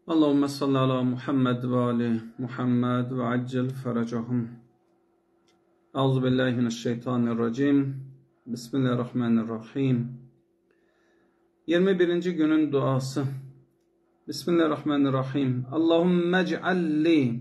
اللهم صل على محمد وآل محمد وعجل فرجهم. أعوذ بالله من الشيطان الرجيم. Bismillahirrahmanirrahim. 21. günün duası. Bismillahirrahmanirrahim. Allahümme ec'alli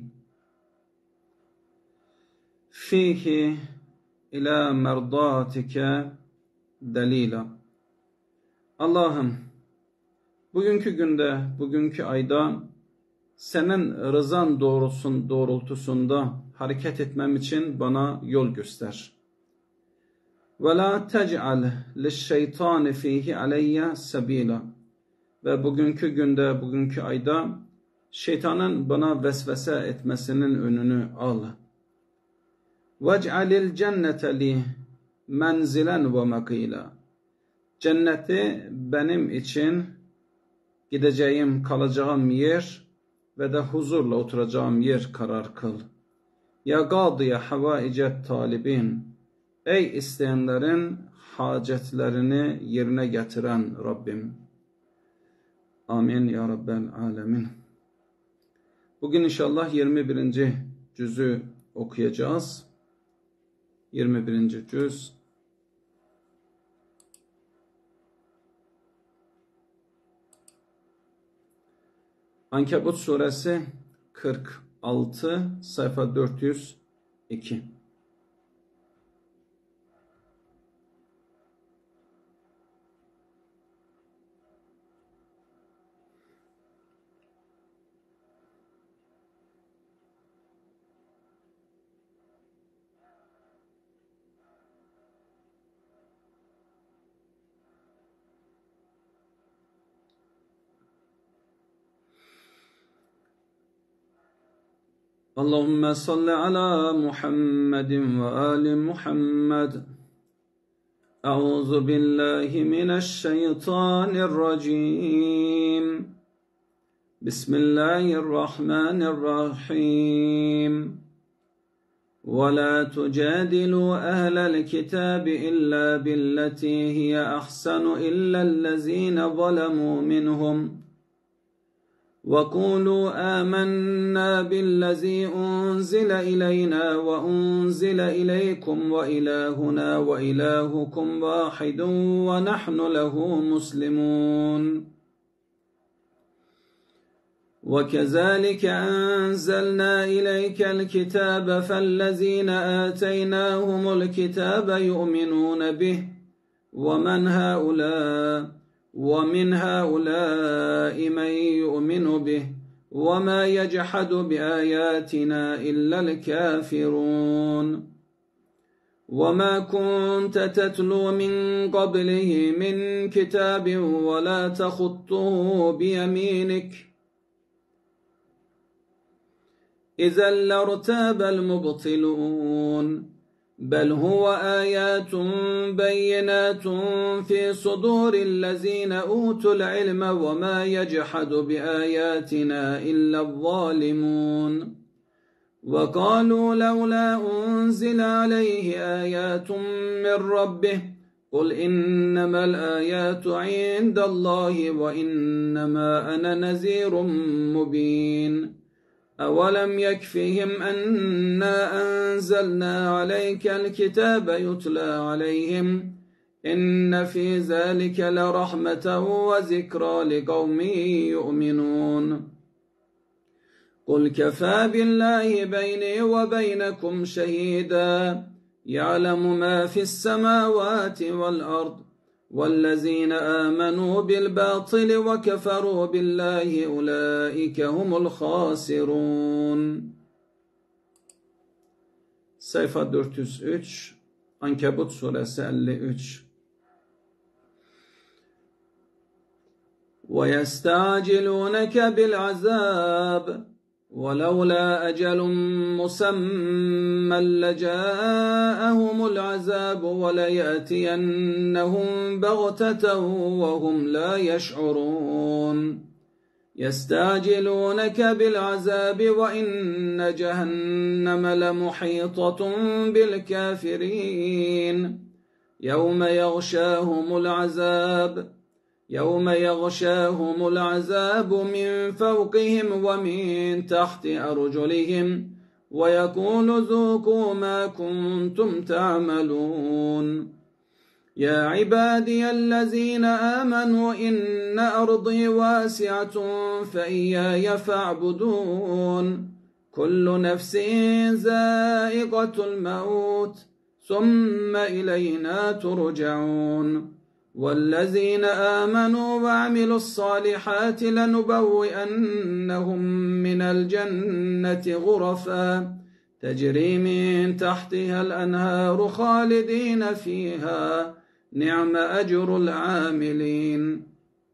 fihi ila merdatike delila. Allah'ım, bugünkü günde, bugünkü ayda senin rızan doğrultusunda hareket etmem için bana yol göster. Ve la tec'al li'ş-şeytani fihi aleyye sebila. Ve bugünkü günde, bugünkü ayda şeytanın bana vesvese etmesinin önünü al. Vec'alil cennete li menzilen ve makila. Cenneti benim için gideceğim, kalacağım yer ve de huzurla oturacağım yer karar kıl. Ya gâdiye havaicet talibin. Ey isteyenlerin hacetlerini yerine getiren Rabbim. Amin ya Rabbel alemin. Bugün inşallah 21. cüzü okuyacağız. 21. cüz. Ankebut suresi 46 sayfa 402. Allahümme salli ala Muhammedin ve ali Muhammed. Euzu billahi mineşşeytanirracim. Bismillahirrahmanirrahim. Ve la tujadilu ehlel kitabi illa billeti hiye ahsanu illellezine zalemu minhum. وَقُولُوا آمَنَّا بِالَّذِي أُنْزِلَ إِلَيْنَا وَأُنْزِلَ إِلَيْكُمْ وَإِلَٰهُنَا وَإِلَٰهُكُمْ وَاحِدٌ وَنَحْنُ لَهُ مُسْلِمُونَ وَكَذَلِكَ أَنزَلْنَا إِلَيْكَ الْكِتَابَ فَالَّذِينَ آتَيْنَاهُمُ الْكِتَابَ يُؤْمِنُونَ بِهِ ومن هؤلاء من يؤمن به وما يجحد بآياتنا إلا الكافرون وما كنت تتلو من قبله من كتاب ولا تخطه بيمينك إذا لارتاب المبطلون بل هو آيات بينات في صدور الذين أوتوا العلم وما يجحد بآياتنا إلا الظالمون وقالوا لولا أنزل عليه آيات من ربه قل إنما الآيات عند الله وإنما أنا نذير مبين أولم يكفهم أنا أنزلنا عليك الكتاب يتلى عليهم إن في ذلك لرحمة وذكرى لقوم يؤمنون قل كفى بالله بيني وبينكم شهيدا يعلم ما في السماوات والأرض والذين آمنوا بالباطل وكفروا بالله أولئك هم الخاسرون. Sayfa 403 Ankebut suresi 53. وَيَسْتَعْجِلُونَكَ بِالْعَذَابِ وَلَوْلَا أَجَلٌ مُّسَمًّى لَّجَاءَهُمُ الْعَذَابُ وَلَيَأْتِيَنَّهُم بَغْتَةً وَهُمْ لَا يَشْعُرُونَ يَسْتَعْجِلُونَكَ بِالْعَذَابِ وَإِنَّ جَهَنَّمَ لَمُحِيطَةٌ بِالْكَافِرِينَ يَوْمَ يَغْشَاهُمُ الْعَذَابُ يوم يغشاهم العذاب من فوقهم ومن تحت أرجلهم ويقول ذوقوا ما كنتم تعملون. يا عبادي الذين آمنوا إن أرضي واسعة فإياي فاعبدون. كل نفس ذائقة الموت ثم إلينا ترجعون. والذين آمنوا وعملوا الصالحات لنبوئنهم من الجنة غرفا تجري من تحتها الأنهار خالدين فيها نعم أجر العاملين.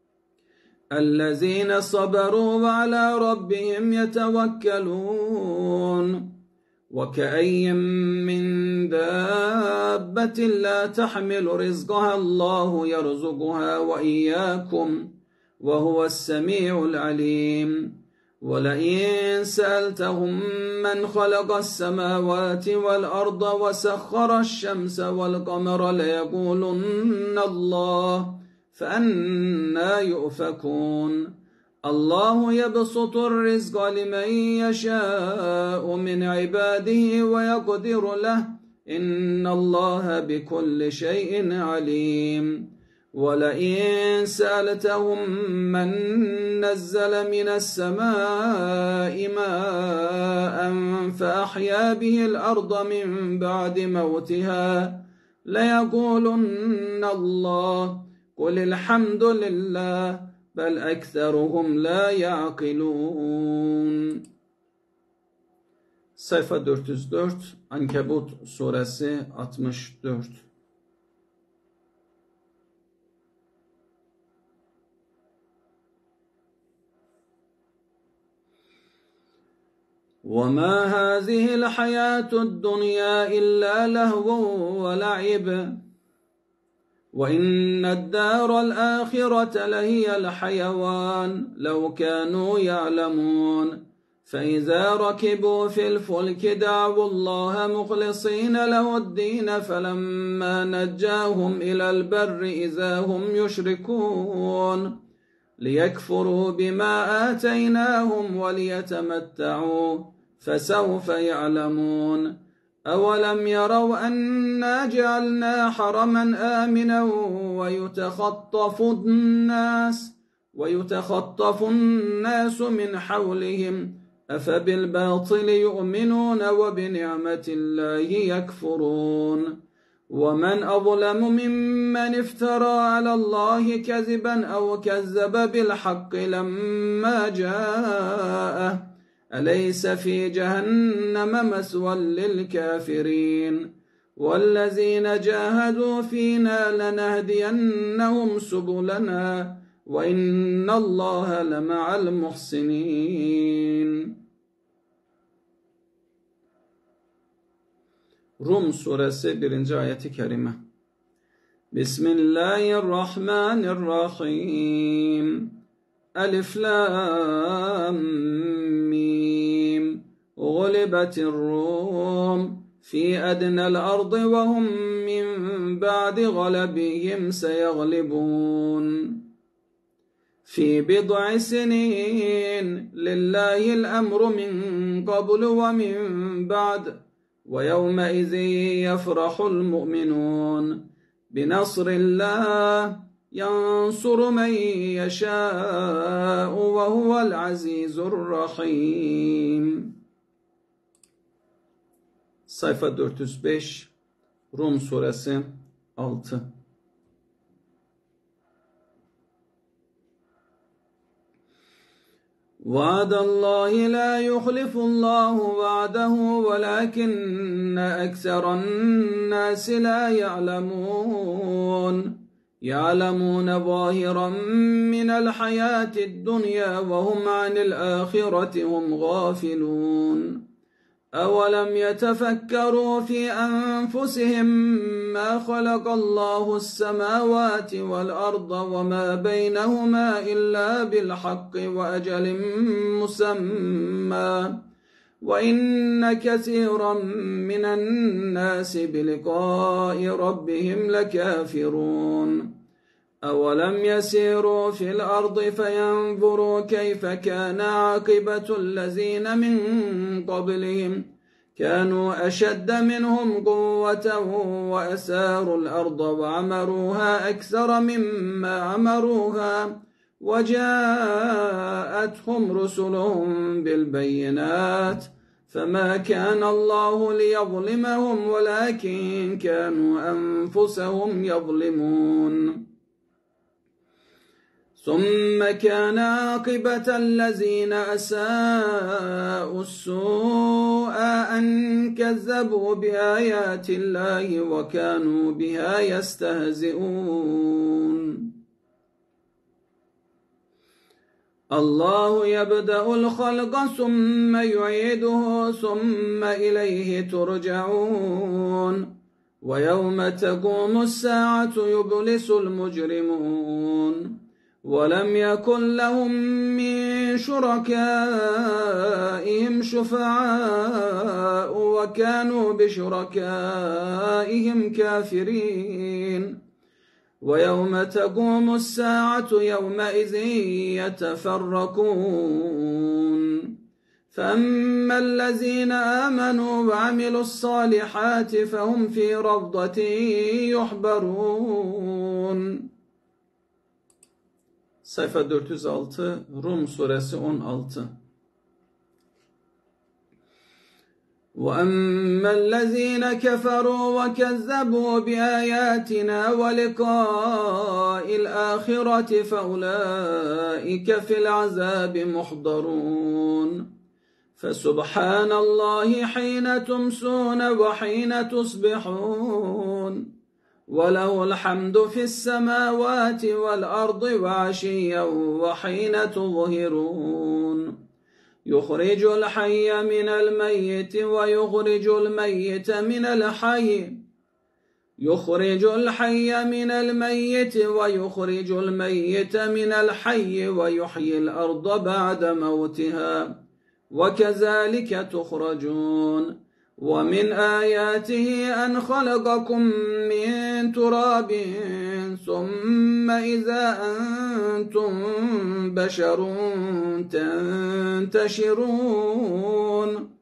الذين صبروا وعلى ربهم يتوكلون. وكأي من دابة لا تحمل رزقها الله يرزقها وإياكم وهو السميع العليم. ولئن سألتهم من خلق السماوات والأرض وسخر الشمس والقمر ليقولن الله فأنى يؤفكون. الله يبسط الرزق لمن يشاء من عباده ويقدر له إن الله بكل شيء عليم. ولئن سألتهم من نزل من السماء ماء فأحيا به الأرض من بعد موتها ليقولن الله قل الحمد لله بل أكثرهم لا يعقلون. Sayfa 404 Ankebut suresi 64. وما هذه الحياة الدنيا إلا لهو ولعب وإن الدار الآخرة لهي الحيوان لو كانوا يعلمون. فإذا ركبوا في الفلك دعوا الله مخلصين له الدين فلما نجاهم إلى البر إذا هم يشركون ليكفروا بما آتيناهم وليتمتعوا فسوف يعلمون. أولم يروا أنا جعلنا حرما آمنا ويتخطف الناس من حولهم أفبالباطل يؤمنون وبنعمة الله يكفرون. ومن أظلم ممن افترى على الله كذبا أو كذب بالحق لما جاءه أليس في جهنم مثوى للكافرين. والذين جاهدوا فينا لنهدينهم سبلنا وإن الله لمع المحسنين. Rum suresi 1. ayeti kerime. Bismillahirrahmanirrahim. Elif lam mim. Gulibetir Rum fi adnal ardı ve hum min ba'di galabihim seyaglibun. في بضع سنين لله الأمر من قبل ومن بعد ويومئذ يفرح المؤمنون بنصر الله ينصر من يشاء وهو العزيز الرحيم. Sayfa 405 Rum suresi 6. وعد الله لا يخلف الله وعده ولكن أكثر الناس لا يعلمون ظاهرا من الحياة الدنيا وهم عن الآخرة هم غافلون. أولم يتفكروا في أنفسهم ما خلق الله السماوات والأرض وما بينهما إلا بالحق وأجل مسمى وإن كثيرا من الناس بلقاء ربهم لكافرون. أولم يسيروا في الأرض فينظروا كيف كان عاقبة الذين من قبلهم كانوا أشد منهم قوة وأساروا الأرض وعمروها أكثر مما عمروها وجاءتهم رسلهم بالبينات فما كان الله ليظلمهم ولكن كانوا أنفسهم يظلمون ثم كان عاقبة الذين أساءوا السوء أن كذبوا بآيات الله وكانوا بها يستهزئون الله يبدأ الخلق ثم يعيده ثم إليه ترجعون ويوم تقوم الساعة يبلس المجرمون ولم يكن لهم من شركائهم شفعاء وكانوا بشركائهم كافرين ويوم تقوم الساعة يومئذ يتفرقون فأما الذين آمنوا وعملوا الصالحات فهم في روضة يحبرون. Sayfa 406 Rum suresi 16. وأما الذين كفروا وكذبوا بآياتنا ولقاء الآخرة فأولئك في العذاب محضرون فسبحان الله حين تمسون وحين تصبحون وله الحمد في السماوات والأرض وعشيا وحين تظهرون يخرج الحي من الميت ويخرج الميت من الحي يخرج الحي من الميت ويخرج الميت من الحي ويحيي الأرض بعد موتها وكذلك تخرجون ومن آياته أن خلقكم من تراب ثم إذا أنتم بشر تنتشرون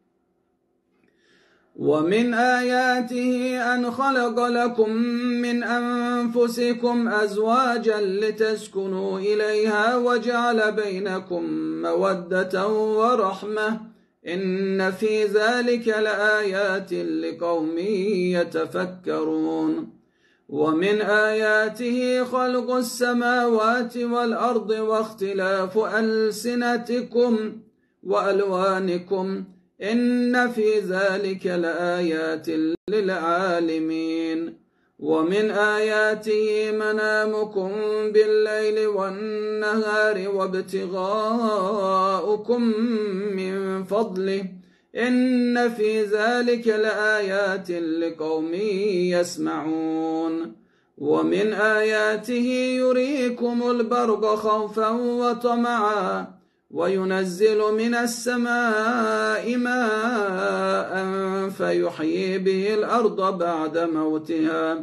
ومن آياته أن خلق لكم من أنفسكم أزواجا لتسكنوا إليها وجعل بينكم مودة ورحمة إن في ذلك لآيات لقوم يتفكرون ومن آياته خلق السماوات والأرض واختلاف ألسنتكم وألوانكم إن في ذلك لآيات للعالمين ومن آياته منامكم بالليل والنهار وابتغاؤكم من فضله إن في ذلك لآيات لقوم يسمعون ومن آياته يريكم البرق خوفا وطمعا وينزل من السماء ماء فيحيي به الأرض بعد موتها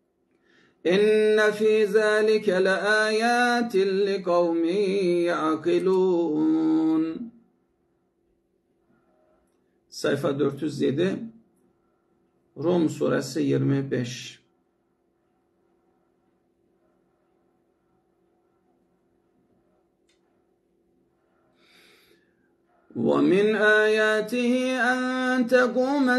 إن في ذلك لآيات لقوم يعقلون. Sayfa 407 Rum suresi 25. ومن آياته أن تقوم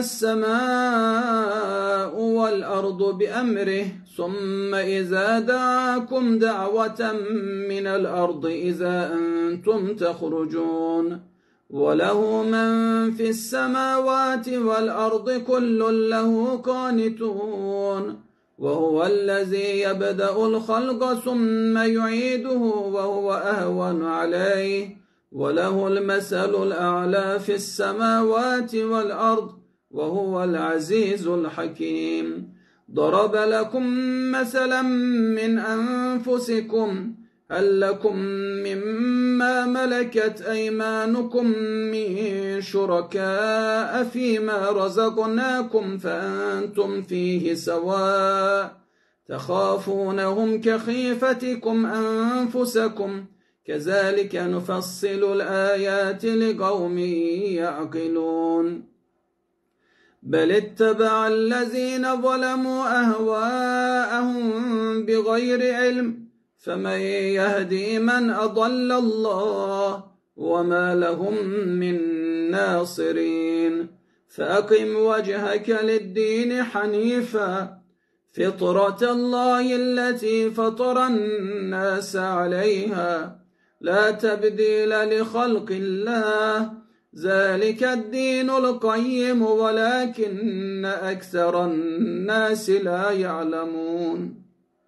السماء والأرض بأمره ثم إذا دعاكم دعوة من الأرض إذا أنتم تخرجون وله من في السماوات والأرض كل له قانتون وهو الذي يبدأ الخلق ثم يعيده وهو أهون عليه وله المثل الأعلى في السماوات والأرض وهو العزيز الحكيم. ضرب لكم مثلا من أنفسكم هل لكم مما ملكت أيمانكم من شركاء فيما رزقناكم فأنتم فيه سواء تخافونهم كخيفتكم أنفسكم كذلك نفصل الآيات لقوم يعقلون بل اتبع الذين ظلموا أهواءهم بغير علم فمن يهدي من أضل الله وما لهم من ناصرين فأقم وجهك للدين حنيفا فطرة الله التي فطر الناس عليها لا تبديل لخلق الله ذلك الدين القيم ولكن أكثر الناس لا يعلمون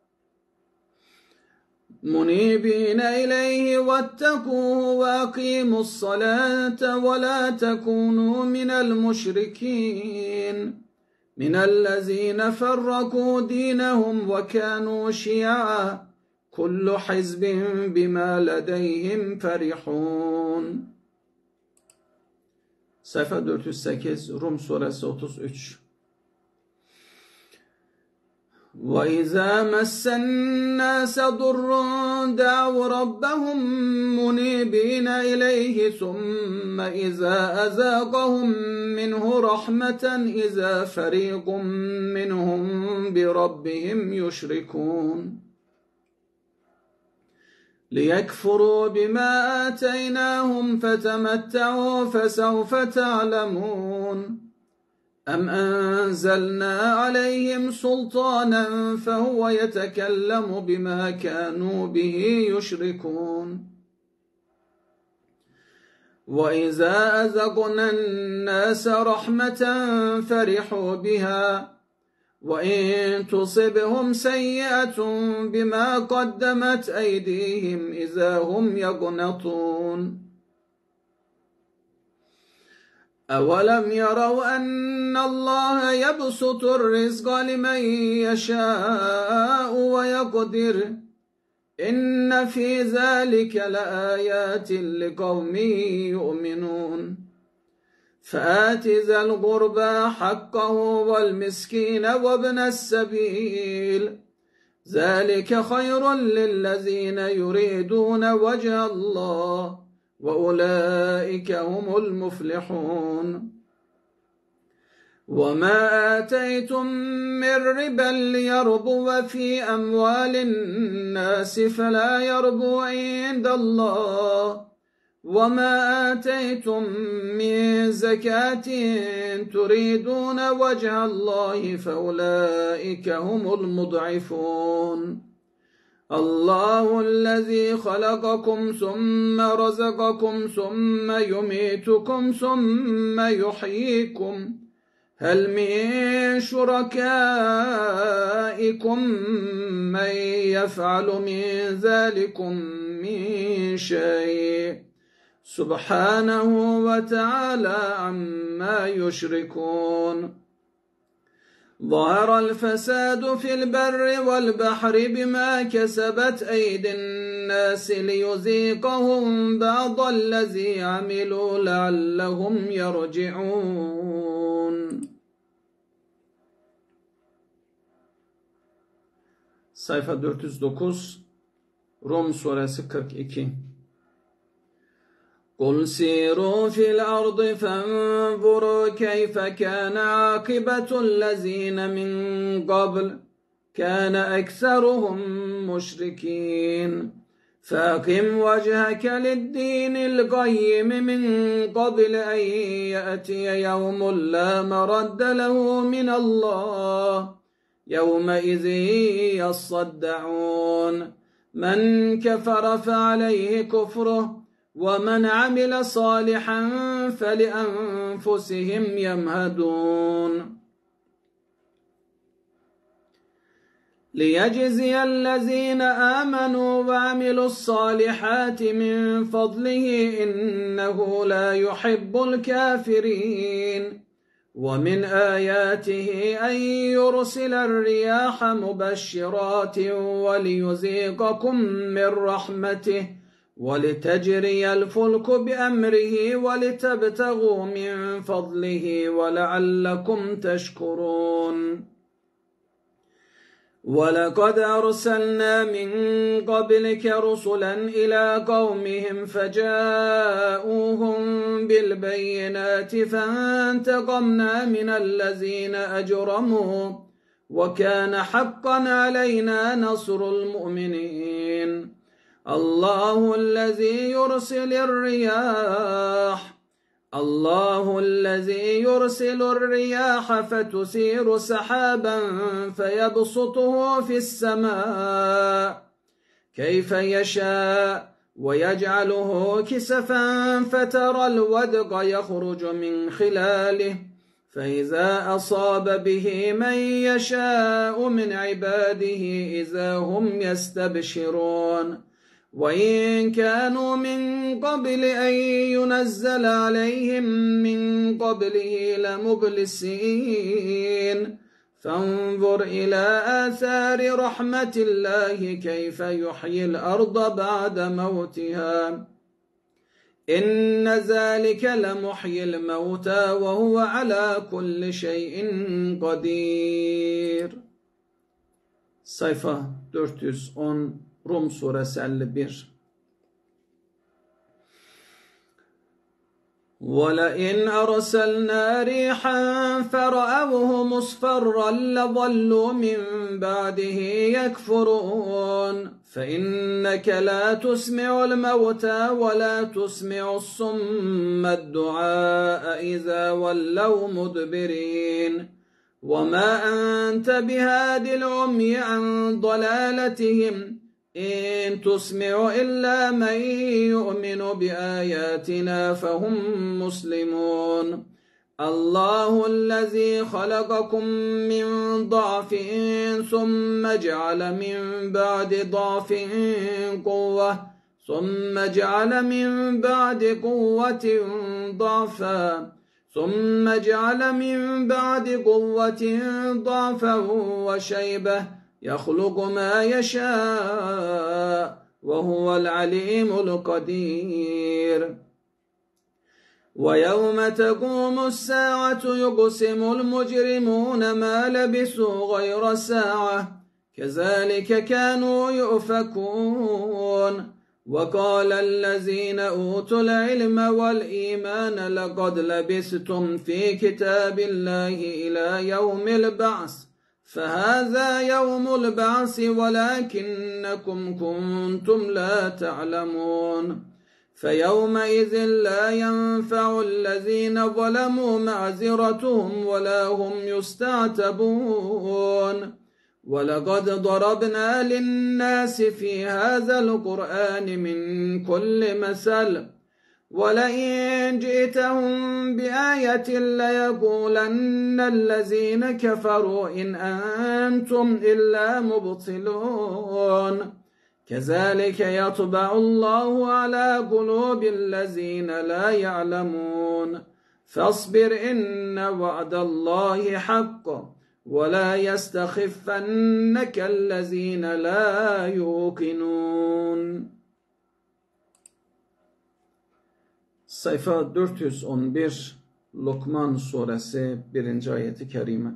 منيبين إليه واتقوه وأقيموا الصلاة ولا تكونوا من المشركين من الذين فرقوا دينهم وكانوا شيعا كل حزب بما لديهم فرحون. Sayfa 408 Rum suresi 33. وَإِذَا مَسَّ النَّاسَ ضُرٌّ دَعَوْا رَبَّهُم مُّنِيبِينَ إِلَيْهِ ثُمَّ إِذَا أَذَاقَهُم مِّنْهُ رَحْمَةً إِذَا فَرِيقٌ مِّنْهُم بِرَبِّهِمْ يُشْرِكُونَ لِيَكْفُرُوا بِمَا آتَيْنَاهُمْ فَتَمَتَّعُوا فَسَوْفَ تَعْلَمُونَ أَمْ أَنزَلْنَا عَلَيْهِمْ سُلْطَانًا فَهُوَ يَتَكَلَّمُ بِمَا كَانُوا بِهِ يُشْرِكُونَ وَإِذَا أَذَقْنَا النَّاسَ رَحْمَةً فَرِحُوا بِهَا وَإِن تُصِبْهُمْ سَيِّئَةٌ بِمَا قَدَّمَتْ أَيْدِيهِمْ إِذَا هُمْ يَقْنَطُونَ أَوَلَمْ يَرَوْا أَنَّ اللَّهَ يَبْسُطُ الرِّزْقَ لِمَن يَشَاءُ وَيَقْدِرُ إِنَّ فِي ذَلِكَ لَآيَاتٍ لِقَوْمٍ يُؤْمِنُونَ فآت ذا القربى حقه والمسكين وابن السبيل ذلك خير للذين يريدون وجه الله وأولئك هم المفلحون وما آتيتم من ربا ليربو في أموال الناس فلا يربو عند الله وما آتيتم من زكاة تريدون وجه الله فأولئك هم المضعفون الله الذي خلقكم ثم رزقكم ثم يميتكم ثم يحييكم هل من شركائكم من يفعل من ذلكم من شيء سبحانه وتعالى عما يشركون ظهر الفساد في البر والبحر بما كسبت أيدي الناس ليذيقهم بعض الذي عملوا لعلهم يرجعون. Sayfa 409 Rum suresi 42 قل سيروا في الأرض فانظروا كيف كان عاقبة الذين من قبل كان أكثرهم مشركين فأقم وجهك للدين القيم من قبل أن يأتي يوم لا مرد له من الله يومئذ يصدعون من كفر فعليه كفره ومن عمل صالحا فلأنفسهم يمهدون ليجزي الذين آمنوا وعملوا الصالحات من فضله إنه لا يحب الكافرين ومن آياته أن يرسل الرياح مبشرات وليذيقكم من رحمته ولتجري الفلك بأمره ولتبتغوا من فضله ولعلكم تشكرون ولقد أرسلنا من قبلك رسلا إلى قومهم فجاءوهم بالبينات فانتقمنا من الذين أجرموا وكان حقا علينا نصر المؤمنين الله الذي يرسل الرياح فتثير سحابا فيبسطه في السماء كيف يشاء ويجعله كسفا فترى الودق يخرج من خلاله فإذا أصاب به من يشاء من عباده إذا هم يستبشرون وإن كانوا من قبل أن ينزل عليهم من قبله لمبلسين فانظر إلى آثار رحمة الله كيف يحيي الأرض بعد موتها إن ذلك لمحيي الموتى وهو على كل شيء قدير. Sayfa 410 Rum suresi 51. ولئن أرسلنا ريحا فرأوه مصفرا لظلوا من بعده يكفرون فإنك لا تسمع الموتى ولا تسمع الصم الدعاء إذا ولوا مدبرين وما أنت بهاد العمي عن ضلالتهم إن تسمع إلا من يؤمن بآياتنا فهم مسلمون الله الذي خلقكم من ضعف ثم جعل من بعد ضعف قوة ثم جعل من بعد قوة ضعفا ثم جعل من بعد قوة ضعفا وشيبة يخلق ما يشاء وهو العليم القدير ويوم تقوم الساعة يقسم المجرمون ما لبثوا غير ساعة كذلك كانوا يؤفكون وقال الذين أوتوا العلم والإيمان لقد لبثتم في كتاب الله إلى يوم البعث فهذا يوم البعث ولكنكم كنتم لا تعلمون فيومئذ لا ينفع الذين ظلموا معذرتهم ولا هم يستعتبون ولقد ضربنا للناس في هذا القرآن من كل مثل ولئن جئتهم بآية ليقولن الذين كفروا إن أنتم إلا مبطلون كذلك يطبع الله على قلوب الذين لا يعلمون فاصبر إن وعد الله حق ولا يستخفنك الذين لا يوقنون. Sayfa 411 Lokman suresi 1. ayeti kerime.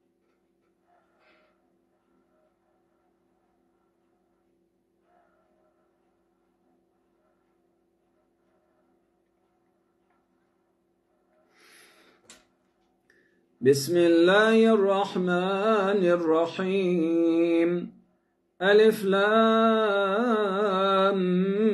Bismillahirrahmanirrahim. Elif lam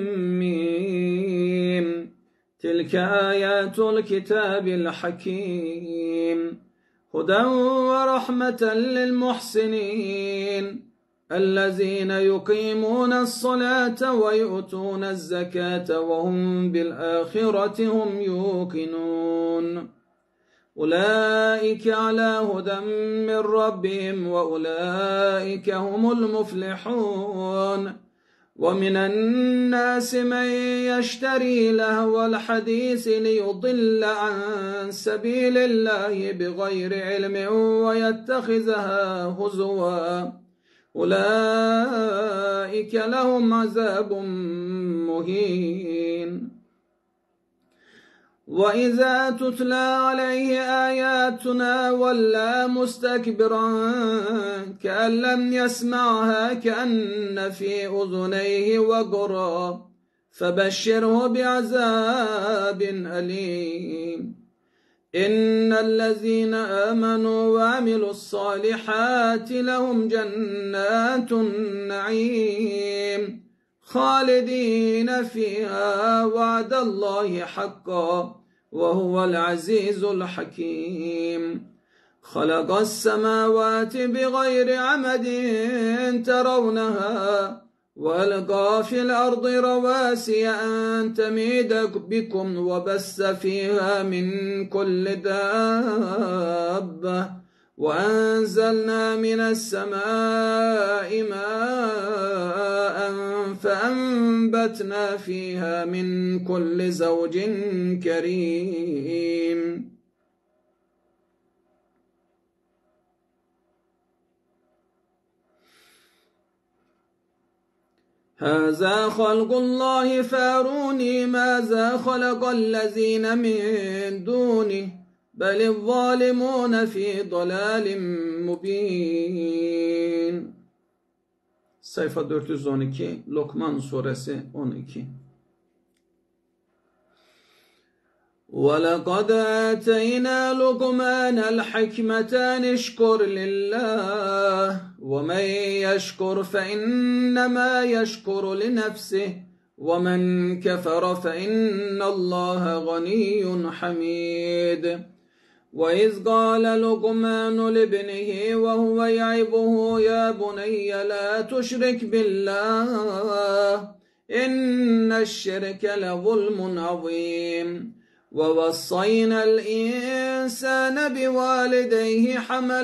mim. Tilke ayatul kitabil hakim. Huden ve rahmeten lil muhsinin. الذين يقيمون الصلاة ويؤتون الزكاة وهم بالآخرة هم يوقنون أولئك على هدى من ربهم وأولئك هم المفلحون ومن الناس من يشتري لهو الحديث ليضل عن سبيل الله بغير علم ويتخذها هزوا أولئك لهم عذاب مهين وإذا تتلى عليه آياتنا ولى مستكبرا كأن لم يسمعها كأن في أذنيه وقرا فبشره بعذاب أليم. إن الذين آمنوا وعملوا الصالحات لهم جنات النعيم خالدين فيها وعد الله حقا وهو العزيز الحكيم. خلق السماوات بغير عمد ترونها وألقى في الأرض رواسي أن تميد بكم وبث فيها من كل دابة وأنزلنا من السماء ماء فأنبتنا فيها من كل زوج كريم. هذا خلق الله فاروني ماذا خلق الذين من دونه بل الظالمون في ضلال مبين. Sayfa 412 Lokman suresi 12. ولقد آتينا لقمان الحكمة أن اشكر لله ومن يشكر فإنما يشكر لنفسه ومن كفر فإن الله غني حميد. وإذ قال لقمان لابنه وهو يعظه يا بني لا تشرك بالله إن الشرك لظلم عظيم. ووصينا الإنسان بوالديه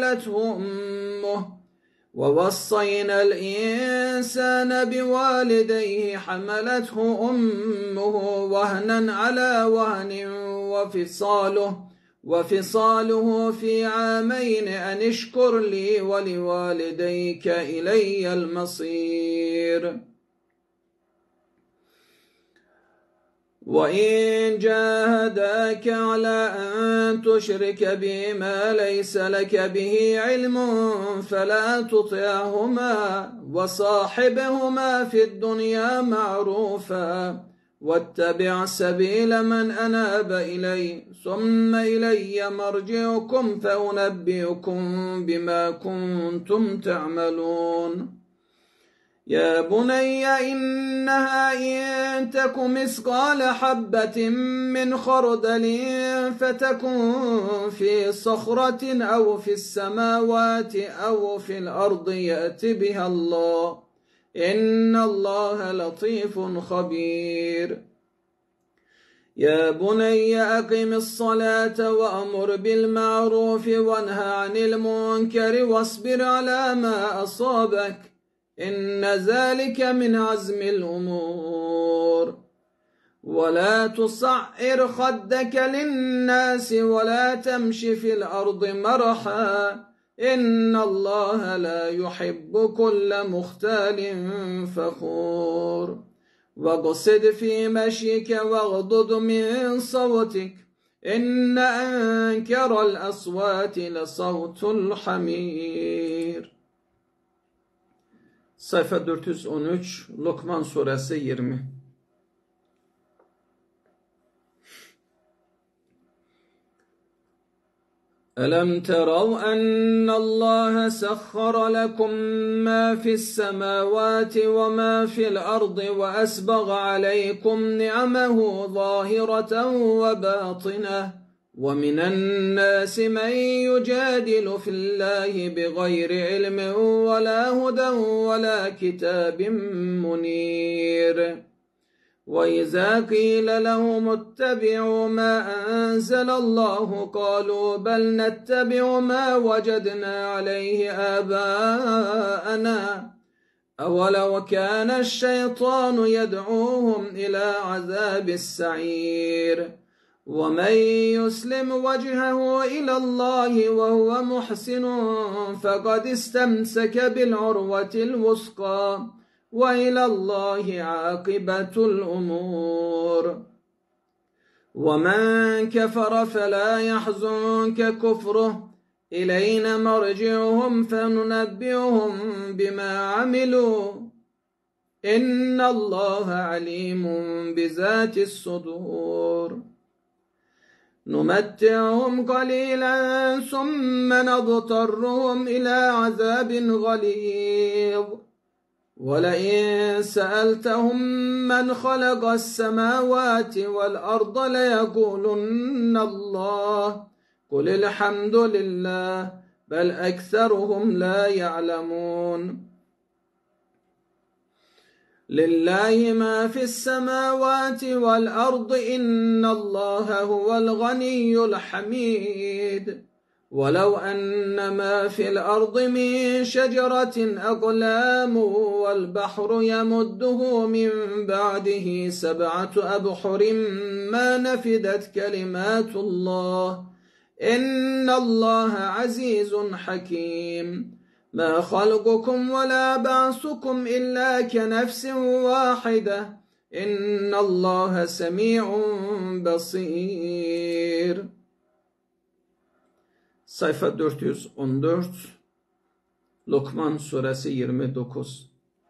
حملته أمه وهنا على وهن وفصاله في عامين أن اشكر لي ولوالديك إلي المصير. وإن جاهداك على أن تشرك بي ما ليس لك به علم فلا تطعهما وصاحبهما في الدنيا معروفا واتبع سبيل من أناب إلي ثم إلي مرجعكم فأنبئكم بما كنتم تعملون. يا بني إنها إن تك مثقال حبة من خردل فتكن في صخرة أو في السماوات أو في الأرض يأت بها الله إن الله لطيف خبير. يا بني أقم الصلاة وأمر بالمعروف وانهى عن المنكر واصبر على ما أصابك إن ذلك من عزم الأمور. ولا تصعر خدك للناس ولا تمش في الأرض مرحا إن الله لا يحب كل مختال فخور. واقصد في مشيك واغضض من صوتك إن أنكر الأصوات لصوت الحمير. Sayfa 413 Lokman suresi 20. ألم تروا أن الله سخر لكم ما في السماوات وما في الأرض وأسبغ عليكم نعمه ظاهرة وباطنة ومن الناس من يجادل في الله بغير علم ولا هدى ولا كتاب منير. وإذا قيل لهم اتبعوا ما أنزل الله قالوا بل نتبع ما وجدنا عليه آباءنا أولو كان الشيطان يدعوهم إلى عذاب السعير. ومن يسلم وجهه إلى الله وهو محسن فقد استمسك بالعروة الوثقى وإلى الله عاقبة الأمور. ومن كفر فلا يحزنك كفره إلينا مرجعهم فننبئهم بما عملوا إن الله عليم بذات الصدور نمتعهم قليلا ثم نضطرهم إلى عذاب غليظ ولئن سألتهم من خلق السماوات والأرض ليقولن الله قل الحمد لله بل أكثرهم لا يعلمون لله ما في السماوات والأرض إن الله هو الغني الحميد ولو أن ما في الأرض من شجرة أقلام والبحر يمده من بعده 7 أبحر ما نفدت كلمات الله إن الله عزيز حكيم ما خلقكم ولا بعثكم إلا كنفس واحدة إن الله سميع بصير. Sayfa 414 Lokman suresi 29.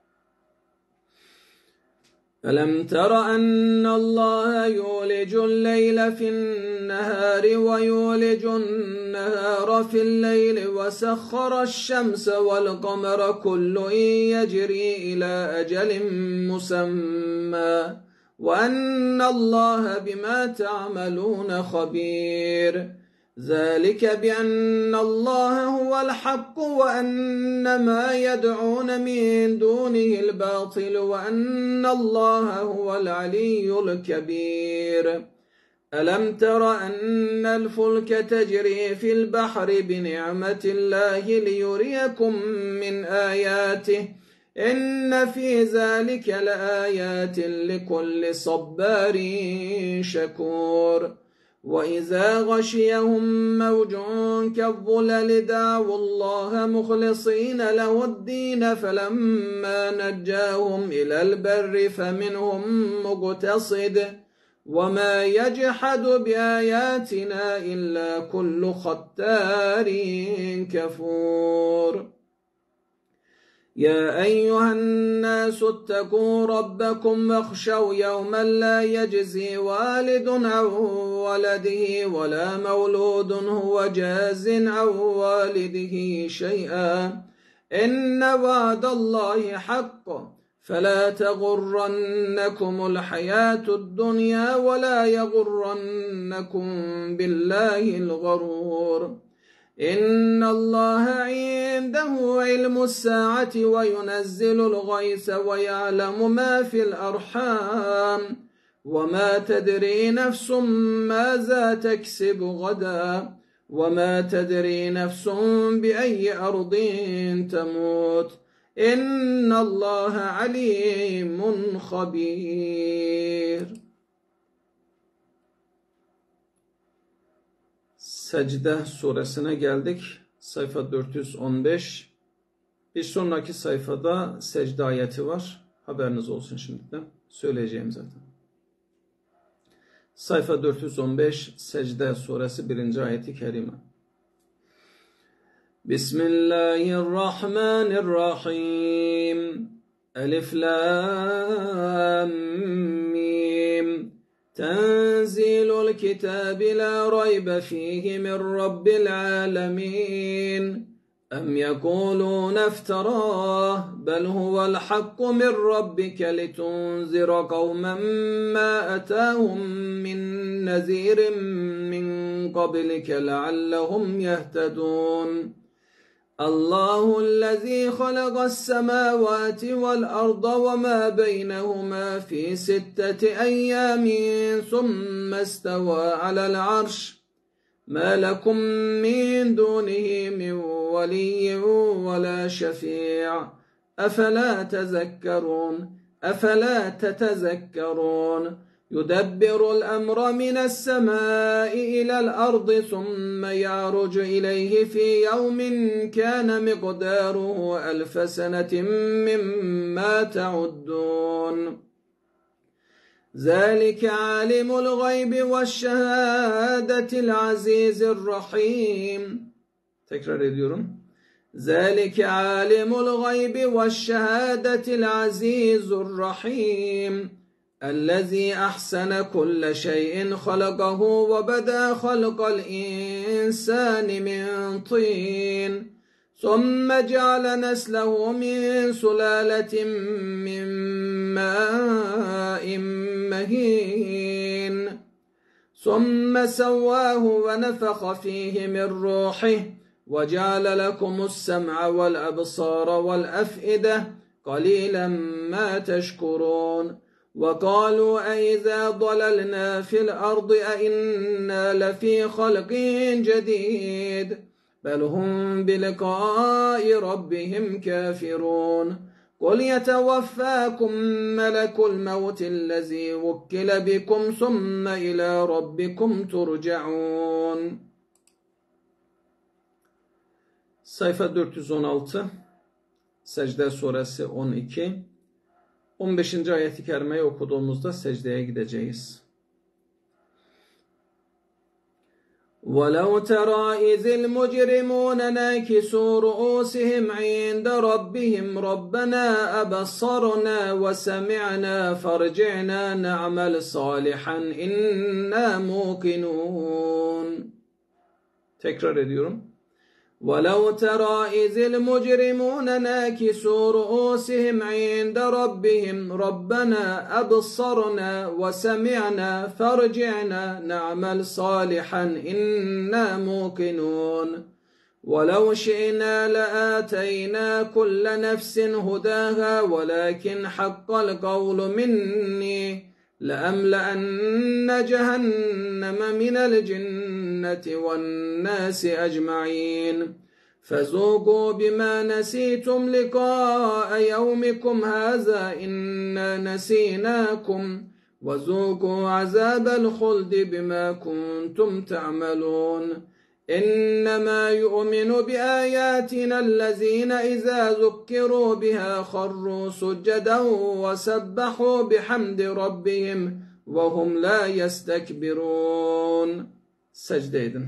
ألم تر أن الله يولج الليل في النهار ويولج النهار في الليل وسخر الشمس والقمر كل يجري إلى أجل مسمى وأن الله بما تعملون خبير ذلك بأن الله هو الحق وأن ما يدعون من دونه الباطل وأن الله هو العلي الكبير ألم تر أن الفلك تجري في البحر بنعمة الله ليريكم من آياته إن في ذلك لآيات لكل صبار شكور وإذا غشيهم موج كالظلل دعوا الله مخلصين له الدين فلما نجاهم إلى البر فمنهم مقتصد وما يجحد بآياتنا إلا كل ختار كفور يا أيها الناس اتقوا ربكم واخشوا يوما لا يجزي والد عن ولده ولا مولود هو جاز عن والده شيئا إن وعد الله حق فلا تغرنكم الحياة الدنيا ولا يغرنكم بالله الغرور إن الله عنده علم الساعة وينزل الغيث ويعلم ما في الأرحام وما تدري نفس ماذا تكسب غدا وما تدري نفس بأي أرض تموت إن الله عليم خبير. Secde suresine geldik. Sayfa 415. Bir sonraki sayfada secde ayeti var. Haberiniz olsun şimdiden. Söyleyeceğim zaten. Sayfa 415 Secde suresi 1. ayeti kerime. Bismillahirrahmanirrahim. Elif lam mim. تنزيل الكتاب لا ريب فيه من رب العالمين أم يقولون افتراه بل هو الحق من ربك لتنذر قوما ما أتاهم من نذير من قبلك لعلهم يهتدون الله الذي خلق السماوات والأرض وما بينهما في 6 أيام ثم استوى على العرش ما لكم من دونه من ولي ولا شفيع أفلا تتذكرون يدبر الأمر من السماء إلى الأرض ثم يعرج إليه في يوم كان مقداره 1000 سنة مما تعدون ذلك عالم الغيب والشهادة العزيز الرحيم. Tekrar ediyorum. ذلك عالم الغيب والشهادة العزيز الرحيم الذي أحسن كل شيء خلقه وبدأ خلق الإنسان من طين ثم جعل نسله من سلالة من ماء مهين ثم سواه ونفخ فيه من روحه وجعل لكم السمع والأبصار والأفئدة قليلا ما تشكرون وقالوا أئذا ضللنا في الأرض أئنا لفي خلق جديد بل هم بلقاء ربهم كافرون قل يتوفاكم ملك الموت الذي وكل بكم ثم إلى ربكم ترجعون. Sayfa 416, Secde Suresi 12, 15. ayeti kerimeyi okuduğumuzda secdeye gideceğiz. وَلَوْ تَرَى إِذِ الْمُجْرِمُونَ نَاكِسُو رُؤُوسِهِمْ عِندَ رَبِّهِمْ رَبَّنَا أَبَصَّرْنَا وَسَمِعْنَا فَارْجِعْنَا نَعْمَلْ صَالِحًا إِنَّا مُوقِنُونَ. Tekrar ediyorum. وَلَوْ تَرَى إِذِ الْمُجْرِمُونَ نَاكِسُو رُؤُوسِهِمْ عِندَ رَبِّهِمْ رَبَّنَا أَبْصَرْنَا وَسَمِعْنَا فَارْجِعْنَا نَعْمَلْ صَالِحًا إِنَّا مُوقِنُونَ وَلَوْ شِئْنَا لَآتَيْنَا كُلَّ نَفْسٍ هُدَاهَا وَلَكِنْ حَقَّ الْقَوْلُ مِنِّي لَأَمْلَأَنَّ جَهَنَّمَ مِنَ الْجِنَّةِ وَالنَّاسِ أَجْمَعِينَ فَذُوقُوا بِمَا نَسِيتُمْ لِقَاءَ يَوْمِكُمْ هَذَا إِنَّا نَسِينَاكُمْ وَذُوقُوا عَذَابَ الْخُلْدِ بِمَا كُنْتُمْ تَعْمَلُونَ إِنَّمَا يُؤْمِنُ بِآيَاتِنَا الَّذِينَ إِذَا ذُكِّرُوا بِهَا خَرُّوا سُجَّدًا وَسَبَّحُوا بِحَمْدِ رَبِّهِمْ وَهُمْ لَا يَسْتَكْبِرُونَ. Secde edin.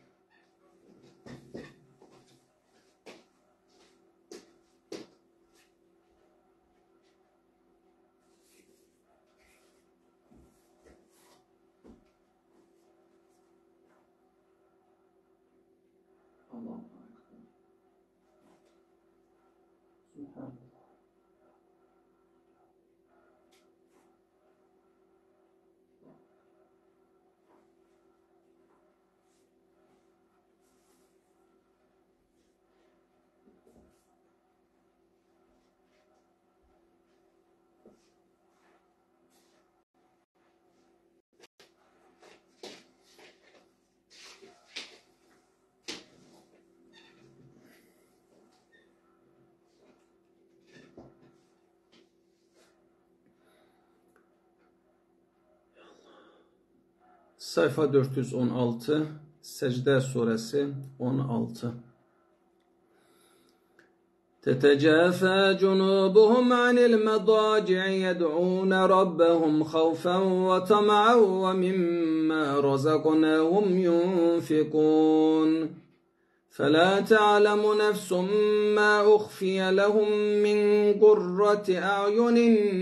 Sayfa 416, Secde Suresi 16. تتجافى جنوبهم عن المضاجع يدعون ربهم خوفا وطمعا ومما رزقناهم ينفقون فلا تعلم نفس ما أخفي لهم من قرة أعين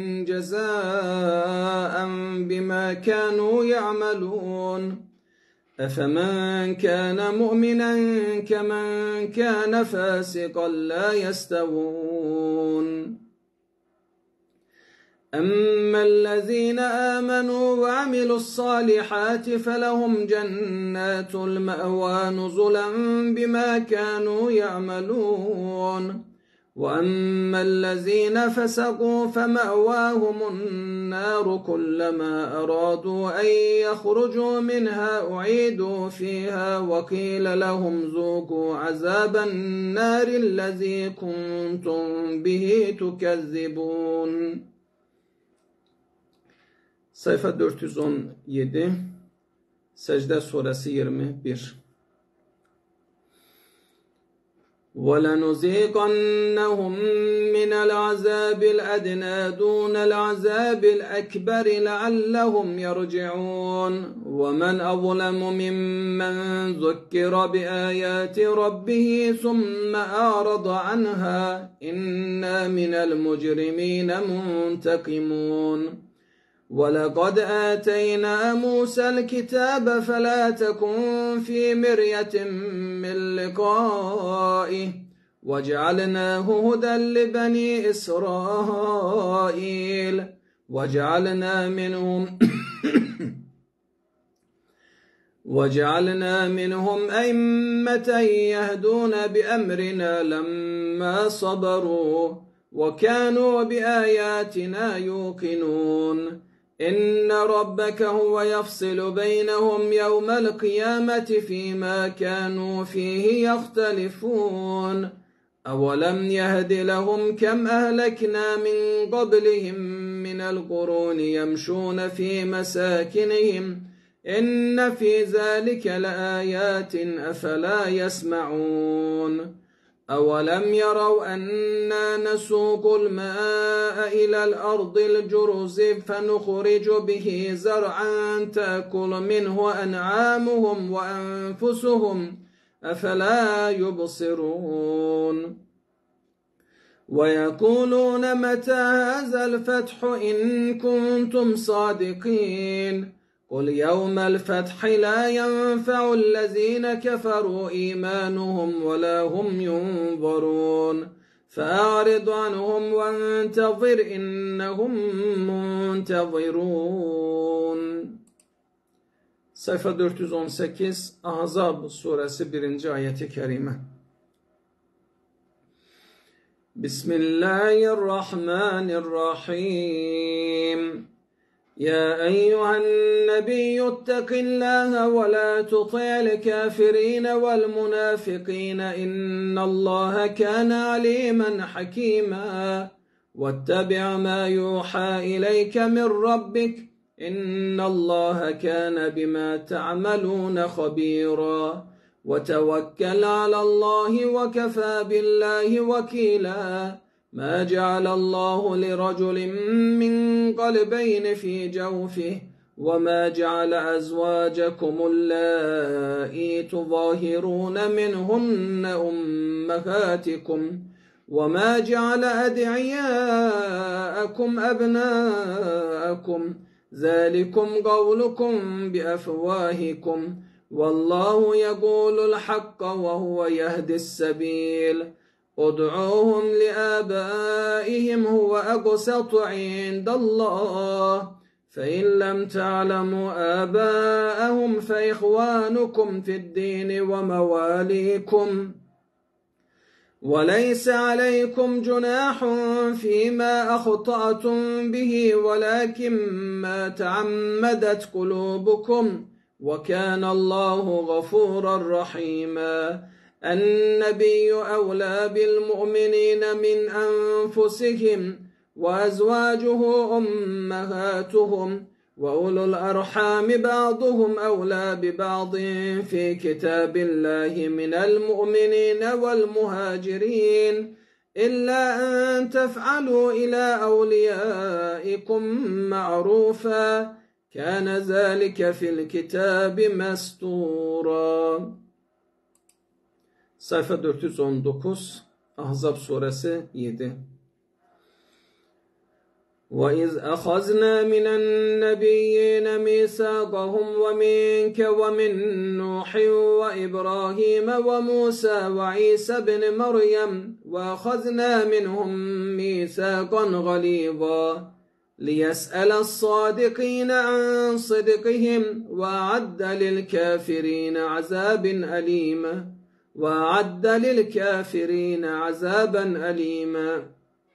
جزاء بما كانوا يعملون أفمن كان مؤمنا كمن كان فاسقا لا يستوون أما الذين آمنوا وعملوا الصالحات فلهم جنات المأوى نزلا بما كانوا يعملون وأما الذين فسقوا فمأواهم النار كلما أرادوا أن يخرجوا منها أعيدوا فيها وقيل لهم ذوقوا عذاب النار الذي كنتم به تكذبون. Sayfa 417, Secde Suresi 21. ولنذيقنهم من العذاب الأدنى دون العذاب الأكبر لعلهم يرجعون ومن أظلم ممن ذكر بآيات ربه ثم أعرض عنها إنا من المجرمين منتقمون ولقد آتينا موسى الكتاب فلا تكن في مرية من لقائه وجعلناه هدى لبني إسرائيل وجعلنا منهم أئمة يهدون بأمرنا لما صبروا وكانوا بآياتنا يوقنون إن ربك هو يفصل بينهم يوم القيامة فيما كانوا فيه يختلفون أولم يهد لهم كم أهلكنا من قبلهم من القرون يمشون في مساكنهم إن في ذلك لآيات أفلا يسمعون أولم يروا أنا نسوق الماء إلى الأرض الجرز فنخرج به زرعا تأكل منه أنعامهم وأنفسهم أفلا يبصرون ويقولون متى هذا الفتح إن كنتم صادقين قل يوم الفتح لا ينفع الذين كفروا إيمانهم ولا هم ينظرون فأعرض عنهم وانتظر إنهم منتظرون. Sayfa 418 Ahzab suresi 1. ayeti kerime. Bismillahirrahmanirrahim. يا أيها النبي اتق الله ولا تطع الكافرين والمنافقين إن الله كان عليما حكيما واتبع ما يوحى إليك من ربك إن الله كان بما تعملون خبيرا وتوكل على الله وكفى بالله وكيلا ما جعل الله لرجل من قلبين في جوفه وما جعل أزواجكم اللائي تظاهرون منهن أمهاتكم وما جعل أدعياءكم أبناءكم ذلكم قولكم بأفواهكم والله يقول الحق وهو يهدي السبيل ادعوهم لآبائهم هو أقسط عند الله فإن لم تعلموا آباءهم فإخوانكم في الدين ومواليكم وليس عليكم جناح فيما أخطأتم به ولكن ما تعمدت قلوبكم وكان الله غفورا رحيما النبي أولى بالمؤمنين من أنفسهم وأزواجه أمهاتهم وأولو الأرحام بعضهم أولى ببعض في كتاب الله من المؤمنين والمهاجرين إلا أن تفعلوا إلى أوليائكم معروفا كان ذلك في الكتاب مسطورا. Sayfa 419 Ahzab suresi 7. وَإِذْ أَخَذْنَا مِنَ النَّبِيِّينَ مِيثَاقَهُمْ وَمِنكَ وَمِن نُّوحٍ وَإِبْرَاهِيمَ وَمُوسَى وَعِيسَى ابْنِ مَرْيَمَ وَأَخَذْنَا مِنْهُم مِّيثَاقًا غَلِيظًا لِيَسْأَلَ الصَّادِقِينَ عَن صِدْقِهِمْ وَأَعَدَّ لِلْكَافِرِينَ عَذَابًا أَلِيمًا.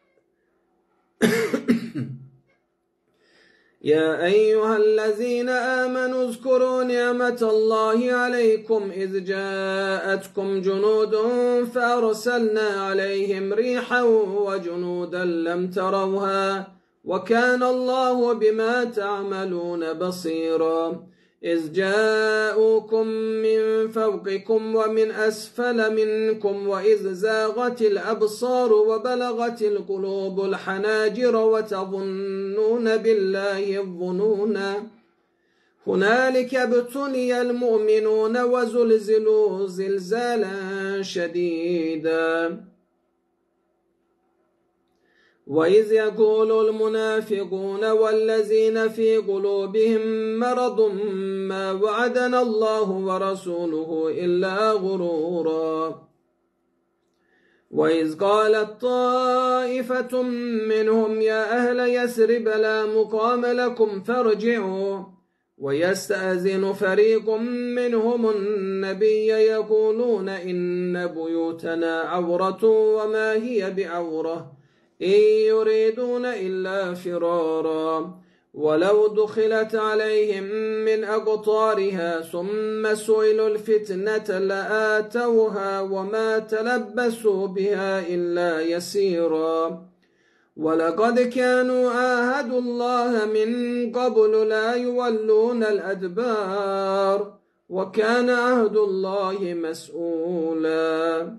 يا أيها الذين آمنوا اذكروا نعمة الله عليكم إذ جاءتكم جنود فأرسلنا عليهم ريحا وجنودا لم تروها وكان الله بما تعملون بصيرا. إذ جاءوكم من فوقكم ومن أسفل منكم وإذ زاغت الأبصار وبلغت القلوب الحناجر وتظنون بالله الظنونا هنالك ابتلي المؤمنون وزلزلوا زلزالا شديدا وإذ يقول المنافقون والذين في قلوبهم مرض ما وعدنا الله ورسوله إلا غرورا وإذ قالت طائفة منهم يا أهل يثرب لا مقام لكم فارجعوا ويستأذن فريق منهم النبي يقولون إن بيوتنا عورة وما هي بعورة إن يريدون إلا فرارا ولو دخلت عليهم من أقطارها ثم سئلوا الفتنة لآتوها وما تلبسوا بها إلا يسيرا ولقد كانوا عاهدوا الله من قبل لا يولون الأدبار وكان عهد الله مسؤولا.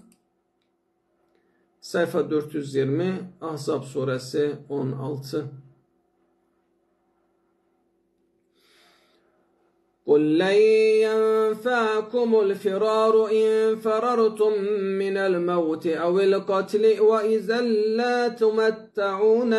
Sayfa 420 Ahzab suresi 16. قل لن ينفعكم الفرار إن فررتم من الموت أو القتل وإذا لا تمتعون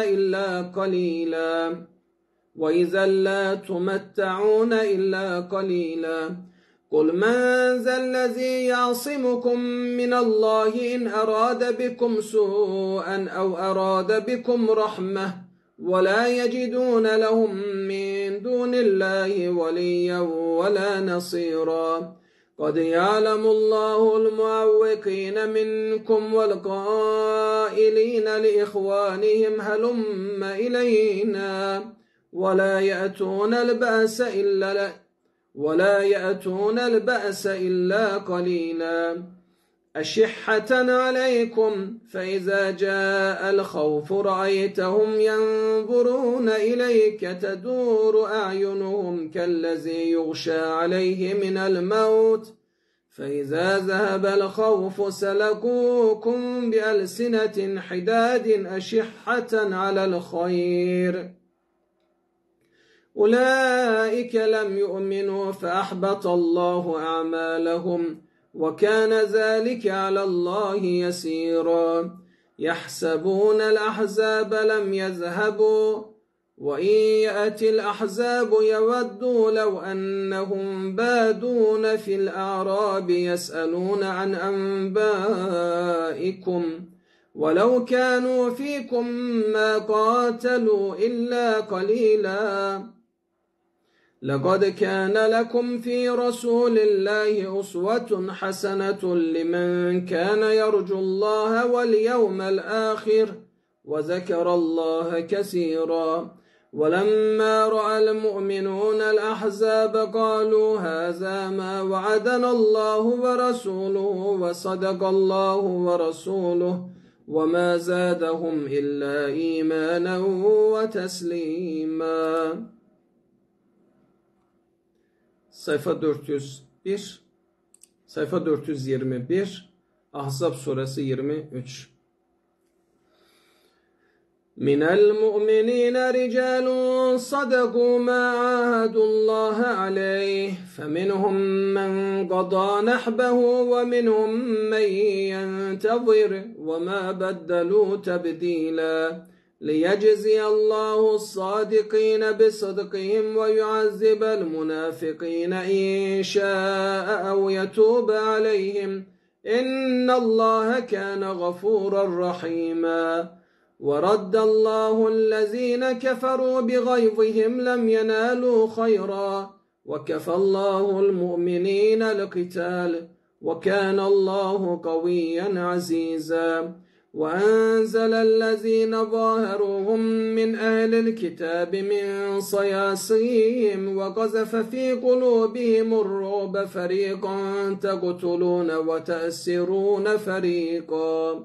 إلا قليلا قل من ذا الذي يعصمكم من الله إن أراد بكم سوءا أو أراد بكم رحمة ولا يجدون لهم من دون الله وليا ولا نصيرا قد يعلم الله المعوقين منكم والقائلين لإخوانهم هلم إلينا ولا يأتون البأس إلا قليلا أشحة عليكم فإذا جاء الخوف رأيتهم ينظرون إليك تدور أعينهم كالذي يغشى عليه من الموت فإذا ذهب الخوف سلكوكم بألسنة حداد أشحة على الخير أولئك لم يؤمنوا فأحبط الله أعمالهم وكان ذلك على الله يسيرا يحسبون الأحزاب لم يذهبوا وإن يأتي الأحزاب يودوا لو أنهم بادون في الأعراب يسألون عن أنبائكم ولو كانوا فيكم ما قاتلوا إلا قليلا لقد كان لكم في رسول الله أسوة حسنة لمن كان يرجو الله واليوم الآخر وذكر الله كثيرا ولما رأى المؤمنون الأحزاب قالوا هذا ما وعدنا الله ورسوله وصدق الله ورسوله وما زادهم إلا إيمانا وتسليما. Sayfa 401 Sayfa 421 Ahzab suresi 23 من المؤمنين رجال صدقوا ما عاهدوا الله عليه فمنهم من قضى نحبه ومنهم من ينتظر وما بدلوا تبديلا ليجزي الله الصادقين بصدقهم ويعذب المنافقين إن شاء أو يتوب عليهم إن الله كان غفورا رحيما ورد الله الذين كفروا بغيظهم لم ينالوا خيرا وكفى الله المؤمنين القتال وكان الله قويا عزيزا وأنزل الذين ظاهروهم من أهل الكتاب من صياصيهم وقذف في قلوبهم الرعب فريقا تقتلون وتأسرون فريقا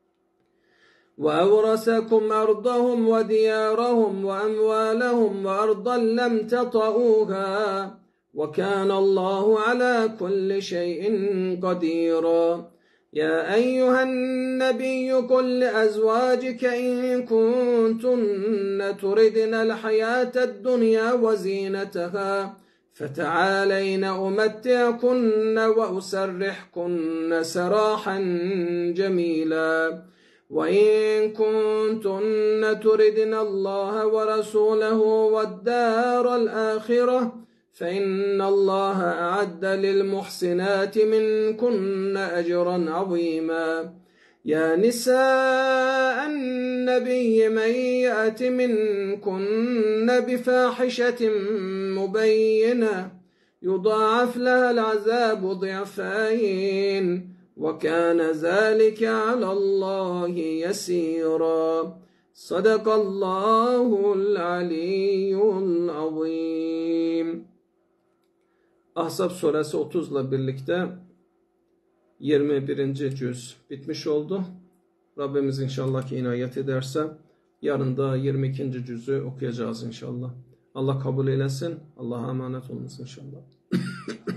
وأورثكم أرضهم وديارهم وأموالهم وأرضا لم تطئوها وكان الله على كل شيء قديرا. يا أيها النبي قل لأزواجك إن كنتن تردن الحياة الدنيا وزينتها فتعالين أمتعكن وأسرحكن سراحا جميلا. وإن كنتن تردن الله ورسوله والدار الآخرة فإن الله أعد للمحسنات منكن أجرا عظيما. يا نساء النبي من يأت منكن بفاحشة مبينة يضاعف لها العذاب ضعفين وكان ذلك على الله يسيرا. صدق الله العلي العظيم. Ahzab suresi 30 ile birlikte 21. cüz bitmiş oldu. Rabbimiz inşallah ki inayet ederse yarın da 22. cüzü okuyacağız inşallah. Allah kabul eylesin. Allah'a emanet olunuz inşallah.